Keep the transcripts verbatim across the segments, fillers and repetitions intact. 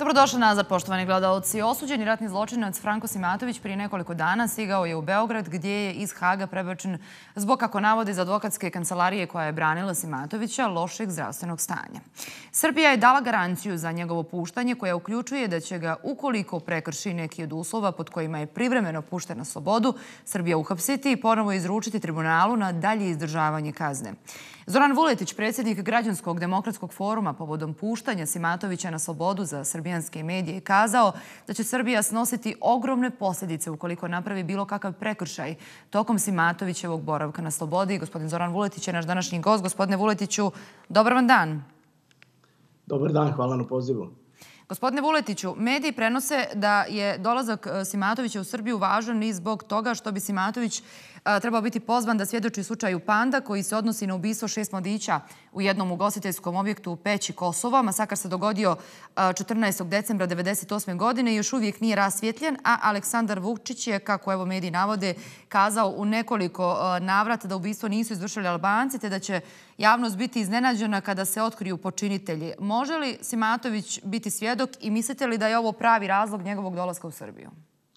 Dobrodošli nazad, poštovani gledalci. Osuđeni ratni zločinac Franko Simatović prije nekoliko dana stigao je u Beograd, gdje je iz Haga prebačen zbog, kako navodi iz advokatske kancelarije koja je branila Simatovića, lošeg zdravstvenog stanja. Srbija je dala garanciju za njegovo puštanje, koja uključuje da će ga, ukoliko prekrši neki od uslova pod kojima je privremeno pušten na slobodu, Srbija uhapsiti i ponovo izručiti tribunalu na dalje izdržavanje kazne. Zoran Vuletić, predsjednik Građanskog demokratskog foruma povodom puštanja Simatovića na slobodu za srbijanske medije, kazao da će Srbija snositi ogromne posljedice ukoliko napravi bilo kakav prekršaj tokom Simatovićevog boravka na slobodi. Gospodin Zoran Vuletić je naš današnji gost. Gospodine Vuletiću, dobar vam dan. Dobar dan, hvala na pozivu. Gospodine Vuletiću, mediji prenose da je dolazak Simatovića u Srbiju važan i zbog toga što bi Simatović trebao biti pozvan da svjedoči slučaju Panda, koji se odnosi na ubistvo šest mladića u jednom ugostiteljskom objektu u Peći, Kosovo. Masakar se dogodio četrnaestog decembra devedeset osme. godine i još uvijek nije rasvjetljen, a Aleksandar Vučić je, kako evo mediji navode, kazao u nekoliko navrata da ubistvo nisu izvršili Albanci, te da će javnost biti iznenađena kada se otkriju počinitelji. Može li Simatović biti svjedok i mislite li da je ovo pravi razlog njegovog dolaska u Srbiju?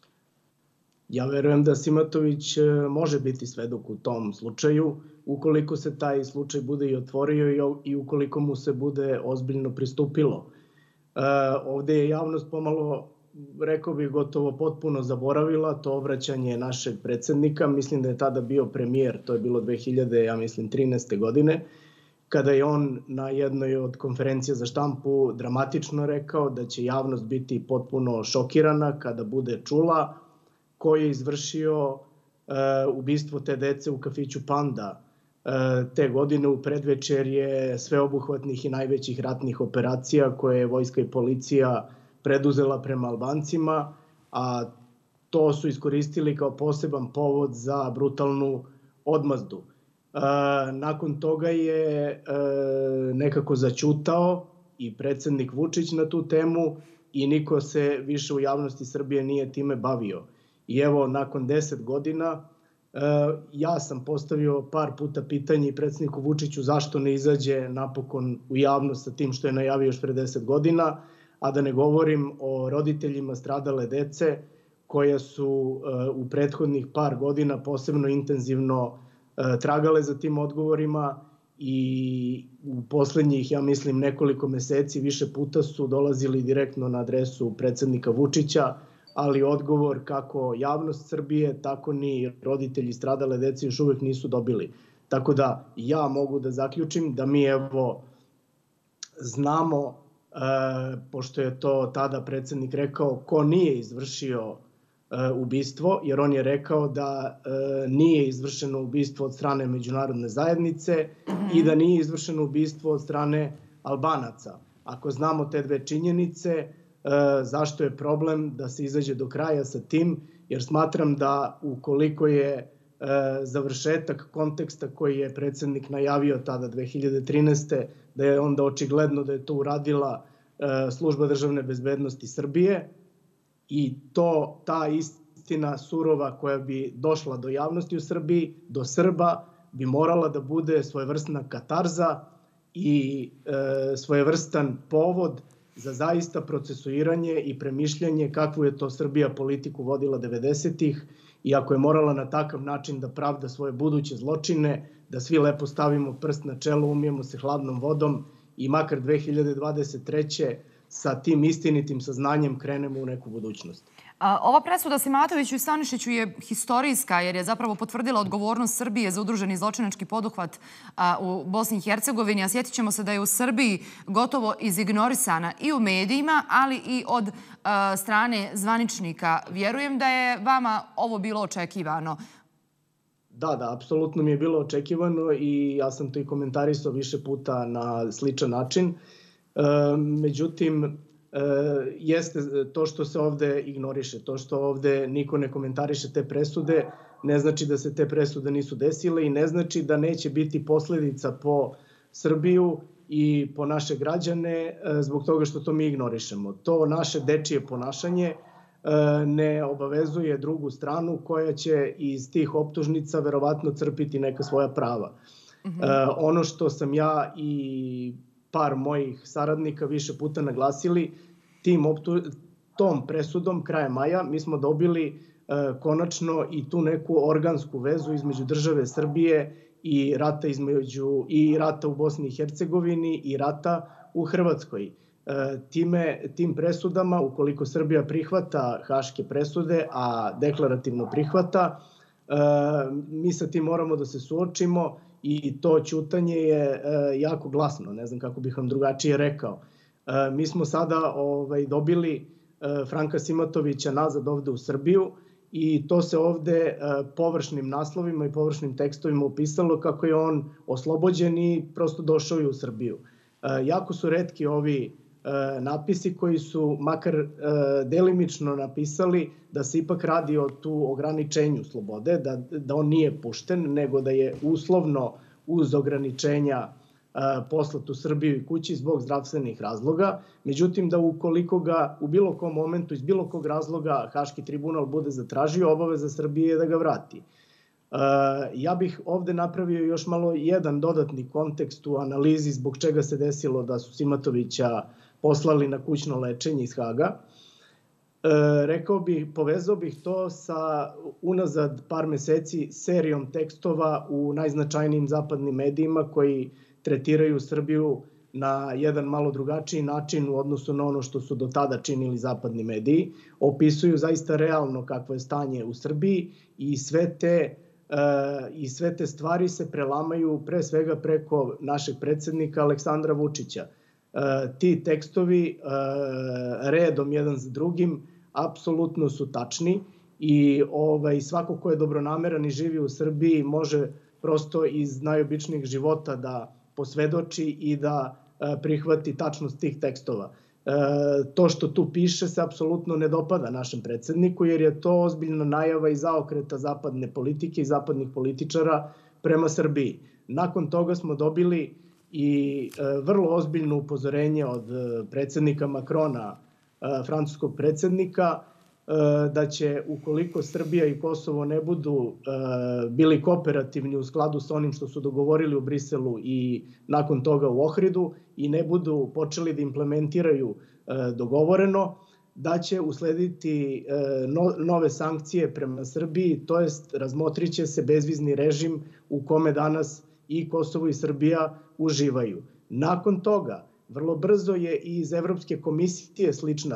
Ja verujem da Simatović može biti svedok u tom slučaju, ukoliko se taj slučaj bude i otvorio i ukoliko mu se bude ozbiljno pristupilo. Ovdje je javnost pomalo, rekao bih, gotovo potpuno zaboravila to obraćanje našeg predsjednika. Mislim da je tada bio premijer, to je bilo dve hiljade trinaeste. godine, kada je on na jednoj od konferencija za štampu dramatično rekao da će javnost biti potpuno šokirana kada bude čula ko je izvršio ubistvo te dece u kafiću Panda te godine u predvečerje sveobuhvatnih i najvećih ratnih operacija koje je vojska i policija preduzela prema Albancima, a to su iskoristili kao poseban povod za brutalnu odmazdu. Nakon toga je nekako zaćutao i predsjednik Vučić na tu temu i niko se više u javnosti Srbije nije time bavio. I evo, nakon deset godina, ja sam postavio par puta pitanje i predsjedniku Vučiću zašto ne izađe napokon u javnost sa tim što je najavio još pre deset godina, a da ne govorim o roditeljima stradale dece koja su u prethodnih par godina posebno intenzivno tragale za tim odgovorima i u posljednjih, ja mislim, nekoliko meseci više puta su dolazili direktno na adresu predsjednika Vučića, ali odgovor kako javnost Srbije, tako ni roditelji stradale dece još uvijek nisu dobili. Tako da ja mogu da zaključim da mi evo znamo, pošto je to tada predsjednik rekao, ko nije izvršio ubistvo, jer on je rekao da nije izvršeno ubistvo od strane međunarodne zajednice i da nije izvršeno ubistvo od strane Albanaca. Ako znamo te dve činjenice, zašto je problem da se izađe do kraja sa tim, jer smatram da ukoliko je završetak konteksta koji je predsjednik najavio tada dve hiljade trinaeste. da je onda očigledno da je to uradila Služba državne bezbednosti Srbije i to ta istina surova koja bi došla do javnosti u Srbiji, do Srba, bi morala da bude svojevrsna katarza i svojevrstan povod za zaista procesuiranje i premišljanje kakvu je to Srbija politiku vodila devedesetih i ako je morala na takav način da pravda svoje buduće zločine, da svi lepo stavimo prst na čelo, umijemo se hladnom vodom i makar dve hiljade dvadeset treće sa tim istinitim saznanjem krenemo u neku budućnost. Ova presuda Simatoviću i Stanišiću je historijska jer je zapravo potvrdila odgovornost Srbije za udruženi zločinački poduhvat u Bosni i Hercegovini, a sjetit ćemo se da je u Srbiji gotovo izignorisana i u medijima, ali i od strane zvaničnika. Vjerujem da je vama ovo bilo očekivano. Da, da, apsolutno mi je bilo očekivano i ja sam to i komentarisao više puta na sličan način. Međutim, jeste to što se ovde ignoriše, to što ovde niko ne komentariše te presude, ne znači da se te presude nisu desile i ne znači da neće biti posljedica po Srbiju i po naše građane zbog toga što to mi ignorišemo. To naše dečije ponašanje ne obavezuje drugu stranu koja će iz tih optužnica verovatno crpiti neka svoja prava. Ono što sam ja i par mojih saradnika više puta naglasili tim optu, tom presudom kraja maja mi smo dobili e, konačno i tu neku organsku vezu između države Srbije i rata između i rata u Bosni i Hercegovini i rata u Hrvatskoj. Time, tim presudama, ukoliko Srbija prihvata haške presude, a deklarativno prihvata, mi sa tim moramo da se suočimo i to ćutanje je jako glasno, ne znam kako bih vam drugačije rekao. Mi smo sada ovaj, dobili Franka Simatovića nazad ovde u Srbiju i to se ovde površnim naslovima i površnim tekstovima upisalo kako je on oslobođen i prosto došao je u Srbiju. Jako su retki ovi napisi koji su makar delimično napisali da se ipak radi o tu ograničenju slobode, da, da on nije pušten, nego da je uslovno uz ograničenja poslat u Srbiju i kući zbog zdravstvenih razloga. Međutim, da ukoliko ga u bilo kom momentu iz bilo kog razloga Haški tribunal bude zatražio, obaveza Srbije je da ga vrati. Ja bih ovde napravio još malo jedan dodatni kontekst u analizi zbog čega se desilo da su Simatovića poslali na kućno lečenje iz Haga. Rekao bih, povezao bih to sa unazad par meseci serijom tekstova u najznačajnijim zapadnim medijima koji tretiraju Srbiju na jedan malo drugačiji način u odnosu na ono što su do tada činili zapadni mediji. Opisuju zaista realno kakvo je stanje u Srbiji i sve te, i sve te stvari se prelamaju pre svega preko našeg predsednika Aleksandra Vučića. Ti tekstovi redom jedan za drugim apsolutno su tačni i ovaj, svako ko je dobronameran i živi u Srbiji može prosto iz najobičnijih života da posvedoči i da prihvati tačnost tih tekstova. To što tu piše se apsolutno ne dopada našem predsedniku jer je to ozbiljna najava i zaokreta zapadne politike i zapadnih političara prema Srbiji. Nakon toga smo dobili i vrlo ozbiljno upozorenje od predsednika Makrona, francuskog predsednika, da će ukoliko Srbija i Kosovo ne budu bili kooperativni u skladu sa onim što su dogovorili u Briselu i nakon toga u Ohridu i ne budu počeli da implementiraju dogovoreno, da će uslediti nove sankcije prema Srbiji, to jest razmotrit će se bezvizni režim u kome danas i Kosovo i Srbija uživaju. Nakon toga, vrlo brzo je i iz Evropske komisije slična,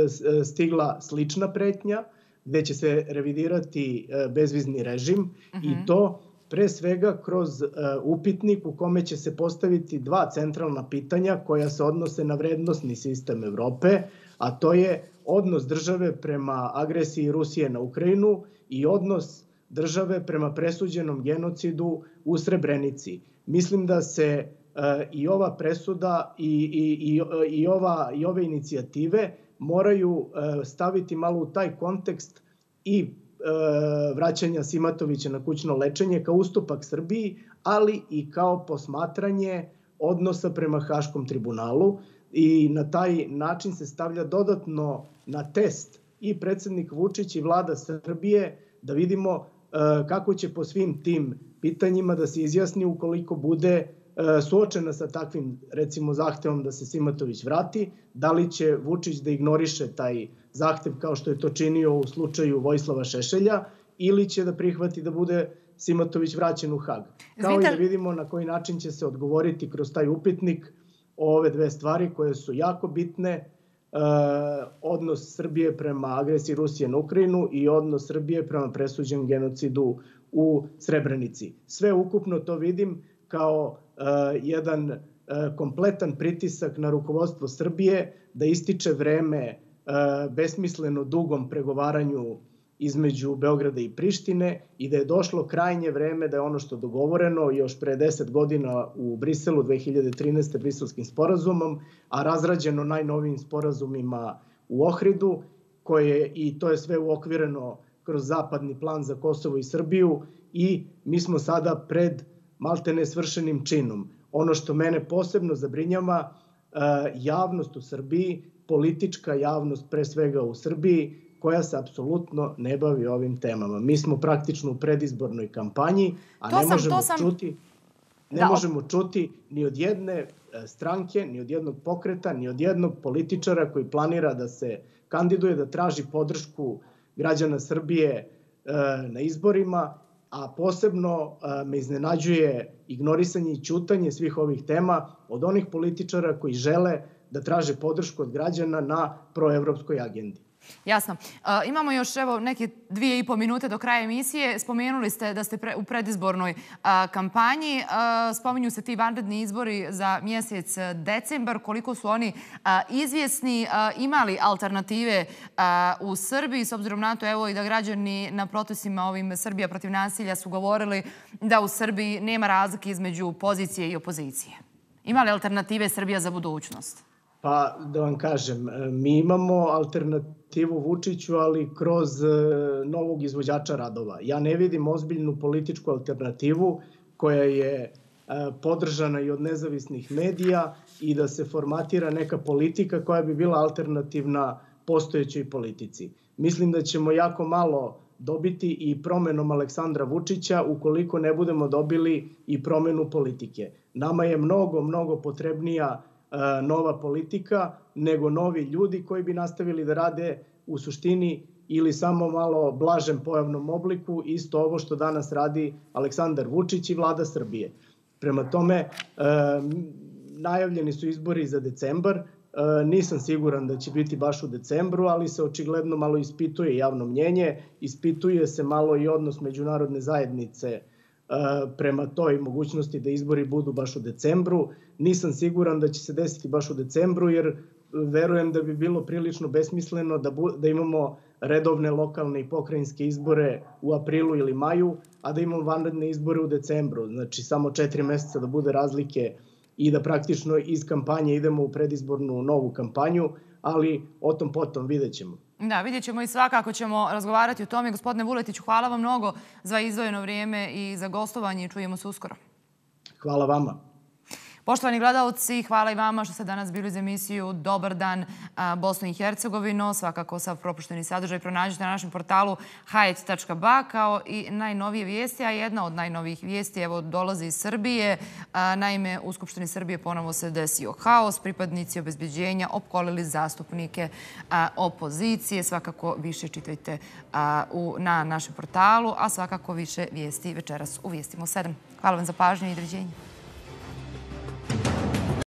stigla slična pretnja, gde će se revidirati bezvizni režim uh-huh. i to pre svega kroz upitnik u kome će se postaviti dva centralna pitanja koja se odnose na vrednosni sistem Evrope, a to je odnos države prema agresiji Rusije na Ukrajinu i odnos države prema presuđenom genocidu u Srebrenici. Mislim da se i ova presuda i, i, i, i, ova, i ove inicijative moraju staviti malo u taj kontekst i vraćanja Simatovića na kućno lečenje kao ustupak Srbiji, ali i kao posmatranje odnosa prema Haškom tribunalu i na taj način se stavlja dodatno na test i predsednik Vučić i vlada Srbije da vidimo kako će po svim tim pitanjima da se izjasni ukoliko bude suočena sa takvim, recimo, zahtevom da se Simatović vrati, da li će Vučić da ignoriše taj zahtev kao što je to činio u slučaju Vojislava Šešelja ili će da prihvati da bude Simatović vraćen u Hag. Kao i da vidimo na koji način će se odgovoriti kroz taj upitnik o ove dve stvari koje su jako bitne, odnos Srbije prema agresiji Rusije na Ukrajinu i odnos Srbije prema presuđenom genocidu u Srebrenici. Sve ukupno to vidim kao jedan kompletan pritisak na rukovodstvo Srbije da ističe vreme besmisleno dugom pregovaranju između Beograda i Prištine i da je došlo krajnje vreme da je ono što je dogovoreno još pre deset godina u Briselu dve hiljade trinaeste. Briselskim sporazumom, a razrađeno najnovijim sporazumima u Ohridu, koje, i to je sve uokvireno kroz zapadni plan za Kosovo i Srbiju i mi smo sada pred maltene svršenim činom. Ono što mene posebno zabrinjava, javnost u Srbiji, politička javnost pre svega u Srbiji, koja se apsolutno ne bavi ovim temama. Mi smo praktično u predizbornoj kampanji, a ne možemo čuti, ne možemo čuti ni od jedne stranke, ni od jednog pokreta, ni od jednog političara koji planira da se kandiduje, da traži podršku građana Srbije na izborima, a posebno me iznenađuje ignorisanje i ćutanje svih ovih tema od onih političara koji žele da traže podršku od građana na proevropskoj agendi. Jasno. Imamo još evo neke dvije i po minute do kraja emisije. Spomenuli ste da ste u predizbornoj kampanji. Spominju se ti vanredni izbori za mjesec decembar. Koliko su oni izvjesni? Imali alternative u Srbiji? S obzirom na to evo i da građani na protestima ovim Srbija protiv nasilja su govorili da u Srbiji nema razlike između pozicije i opozicije. Ima li alternative Srbija za budućnost? Pa da vam kažem, mi imamo alternativu Vučiću, ali kroz novog izvođača radova. Ja ne vidim ozbiljnu političku alternativu koja je podržana i od nezavisnih medija i da se formatira neka politika koja bi bila alternativna postojećoj politici. Mislim da ćemo jako malo dobiti i promenom Aleksandra Vučića ukoliko ne budemo dobili i promenu politike. Nama je mnogo, mnogo potrebnija nova politika, nego novi ljudi koji bi nastavili da rade u suštini ili samo malo blažem pojavnom obliku, isto ovo što danas radi Aleksandar Vučić i vlada Srbije. Prema tome, najavljeni su izbori za decembar, nisam siguran da će biti baš u decembru, ali se očigledno malo ispituje javno mnjenje, ispituje se malo i odnos međunarodne zajednice prema toj mogućnosti da izbori budu baš u decembru. Nisam siguran da će se desiti baš u decembru, jer verujem da bi bilo prilično besmisleno da imamo redovne lokalne i pokrajinske izbore u aprilu ili maju, a da imamo vanredne izbore u decembru. Znači samo četiri meseca da bude razlike i da praktično iz kampanje idemo u predizbornu novu kampanju, ali o tom potom vidjet ćemo. Da, vidjet ćemo i svakako ćemo razgovarati o tome. Gospodine Vuletiću, hvala vam mnogo za izdvojeno vrijeme i za gostovanje i čujemo se uskoro. Hvala vama. Poštovani gledalci, hvala i vama što ste danas bili uz emisiju Dobar dan Bosnu i Hercegovino. Svakako sav propušteni sadržaj pronađete na našem portalu hajt tačka ba kao i najnovije vijesti, a jedna od najnovijih vijesti evo dolazi iz Srbije. Naime, u Skupštini Srbije ponovo se desio haos. Pripadnici obezbeđenja opkolili zastupnike opozicije. Svakako više čitajte na našem portalu, a svakako više vijesti večeras u Vijestimo sedam. Hvala vam za pažnju i doviđenja.